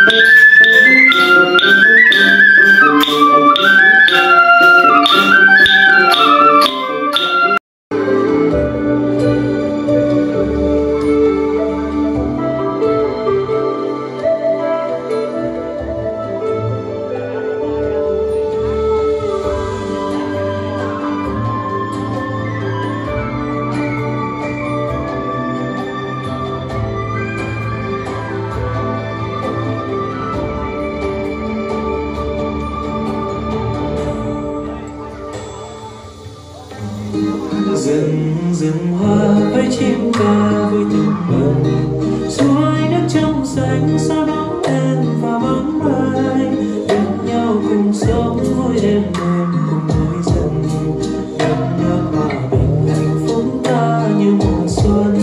rừng hoa với chim ca vui từng bừng, suối nước trong xanh sao bóng em và bóng mai bên nhau cùng sống vui êm đềm cùng núi rừng, đất nước hòa bình hạnh phúc ta như mùa xuân.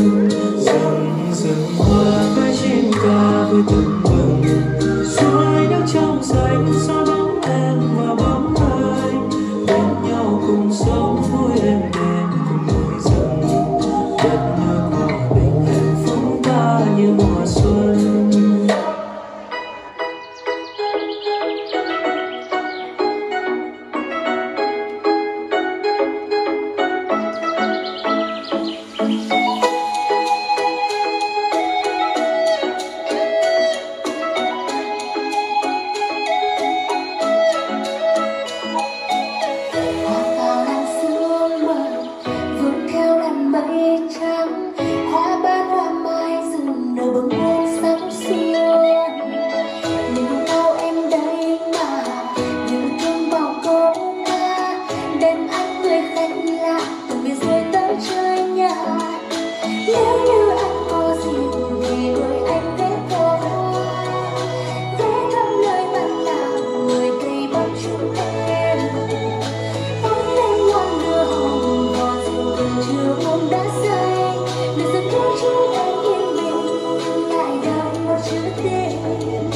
Rừng hoa với chim ca vui từng bừng, suối nước trong xanh sao bóng em và bóng mai bên nhau cùng sống vui êm đềm cùng núi rừng, đất nước hòa bình hạnh phúc ta như mùa xuân. Chữ tình lại đau một chữ tình.